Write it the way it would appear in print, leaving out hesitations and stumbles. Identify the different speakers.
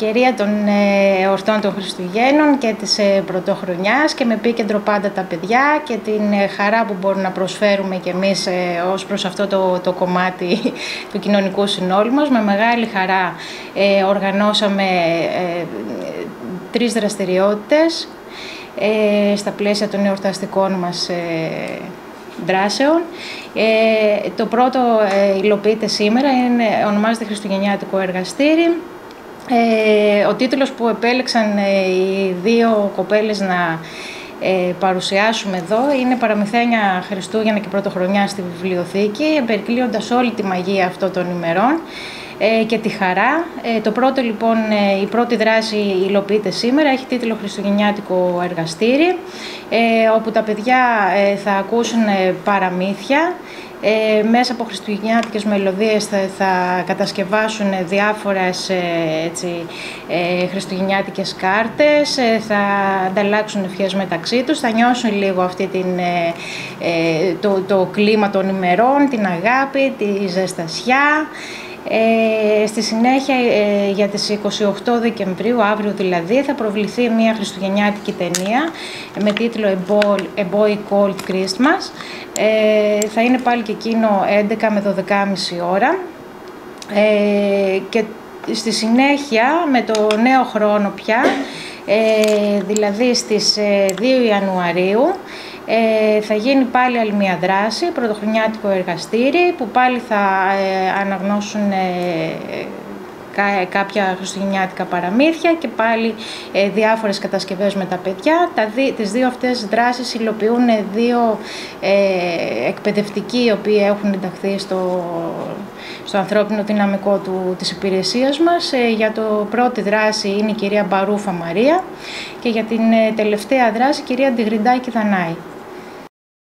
Speaker 1: ευκαιρία των εορτών των Χριστουγέννων και της Πρωτοχρονιάς και με επίκεντρο πάντα τα παιδιά και την χαρά που μπορούμε να προσφέρουμε κι εμείς ως προς αυτό το κομμάτι του κοινωνικού συνόλου μας. Με μεγάλη χαρά οργανώσαμε 3 δραστηριότητες στα πλαίσια των εορταστικών μας δράσεων. Το πρώτο υλοποιείται σήμερα, ονομάζεται Χριστουγεννιάτικο Εργαστήρι. Ο τίτλος που επέλεξαν οι 2 κοπέλες να παρουσιάσουμε εδώ είναι «Παραμυθένια Χριστούγεννα και Πρωτοχρονιά στη βιβλιοθήκη», περικλείοντας όλη τη μαγεία αυτών των ημερών και τη χαρά. Το πρώτο, λοιπόν, η πρώτη δράση υλοποιείται σήμερα, έχει τίτλο Χριστουγεννιάτικο Εργαστήρι, όπου τα παιδιά θα ακούσουν παραμύθια. Μέσα από χριστουγεννιάτικες μελωδίες θα κατασκευάσουν διάφορες χριστουγεννιάτικες κάρτες, θα ανταλλάξουν ευχές μεταξύ τους, θα νιώσουν λίγο αυτή το κλίμα των ημερών, την αγάπη, τη ζεστασιά. Στη συνέχεια, για τις 28 Δεκεμβρίου, αύριο δηλαδή, θα προβληθεί μια χριστουγεννιάτικη ταινία με τίτλο A Boy Called Christmas. Θα είναι πάλι και εκείνο 11 με 12.30 ώρα. Και στη συνέχεια, με το νέο χρόνο πια, δηλαδή στις 2 Ιανουαρίου, θα γίνει πάλι άλλη μια δράση, πρωτοχρονιάτικο εργαστήρι, που πάλι θα αναγνώσουν κάποια χριστουγεννιάτικα παραμύθια και πάλι διάφορες κατασκευές με τα παιδιά. Τις 2 αυτές δράσεις υλοποιούν 2 εκπαιδευτικοί, οι οποίοι έχουν ενταχθεί στο ανθρώπινο δυναμικό της υπηρεσίας μας. Για το πρώτη δράση είναι η κυρία Μπαρούφα Μαρία και για την τελευταία δράση η κυρία Ντιγριντάκη Δανάη.